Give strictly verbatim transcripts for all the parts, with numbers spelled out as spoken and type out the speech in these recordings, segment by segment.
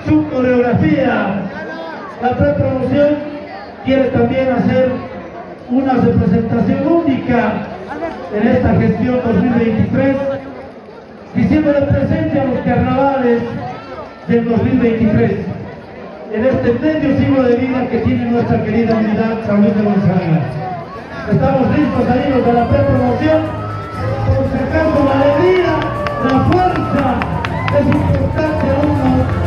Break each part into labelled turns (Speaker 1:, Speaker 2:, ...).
Speaker 1: su coreografía. La prepromoción quiere también hacer una representación única en esta gestión dos mil veintitrés, diciéndole presente a los carnavales del dos mil veintitrés, en este medio siglo de vida que tiene nuestra querida unidad San Luis de Gonzaga. Estamos listos a irnos a la prepromoción, por si acaso la alegría, la fuerza es importante a uno.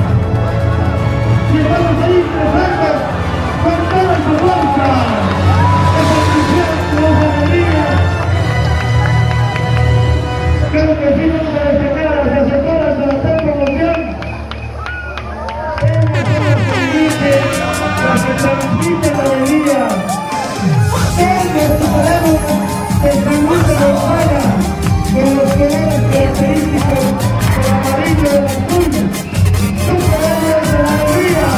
Speaker 1: Y vamos a ir presentes con toda su fuerza, esa entusiasmo, esa alegría. Creo que sí vamos a destacar a las asesoras de la prepromoción. Ellas son las que dirigen, las que transmiten la alegría. Todos superamos el San Luis de Gonzaga con los colores característicos del amarillo y del azul. Superamos de la alegría.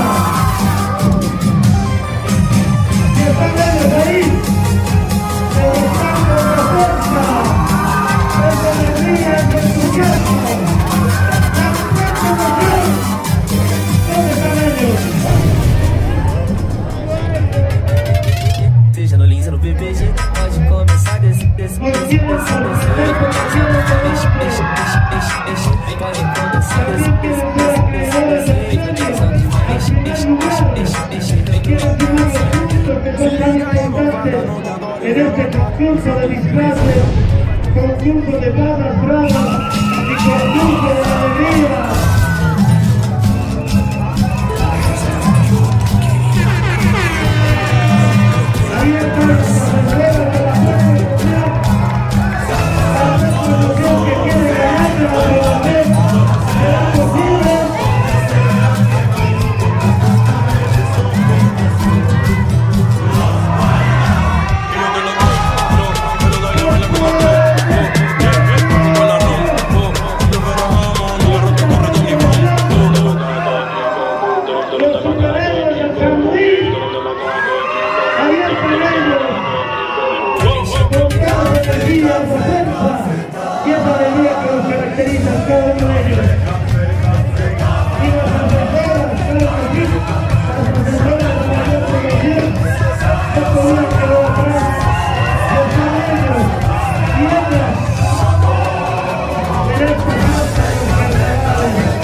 Speaker 1: Y están ellos ahí, demostrando la fuerza, esa alegría, ese entusiasmo, la emoción. ¿Dónde están ellos?
Speaker 2: Seja no Lins ou no P P G, pode começar desse, desse, desse, desse, desse, mexe, mexe, mexe, mexe, mexe, pode começar desse, desse, desse, desse, vem pra direção, mexe, mexe, mexe, mexe, mexe, vem pra
Speaker 1: en este concurso de disfraces, concurso de barras bravas y concurso de la alegría. Ahí está la pasajera de la prepromoción, la prepromoción que quiere ganarse la prevalencia. ¿Será posible? Los superhéroes del San Luis, ahí están ellos, con cada energía, fuerza y esa alegría que los caracteriza a cada uno de ellos. Y las asesoras, claro que sí, las asesoras de la mayor promoción, no podían quedar atrás, están ellos y ellas en esta marcha de los carnavales.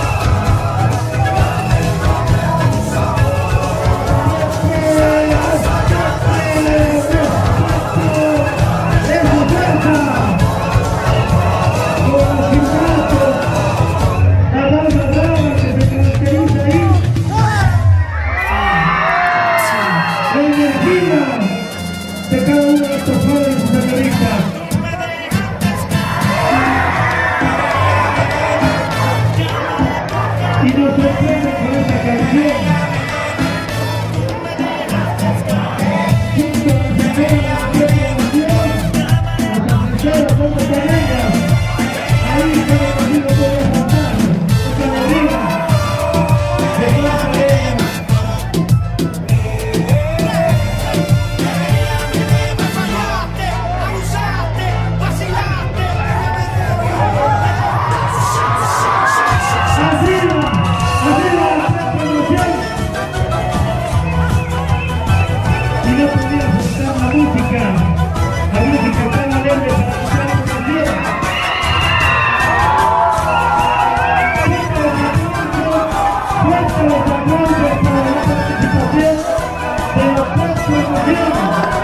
Speaker 1: De cada uno de estos jóvenes y señoritas. Y nos sorprende con esta canción. Junto a la señora de la prepromoción, las asesoras son de ellas. Ahí se ha conocido todo el montar, esta alegría, de clase de ellas. Y no podía faltar la música, la música tan alegre para mostrar la poesía. Fuerte los aplausos, fuerte los aplausos para la participación de la prepromoción.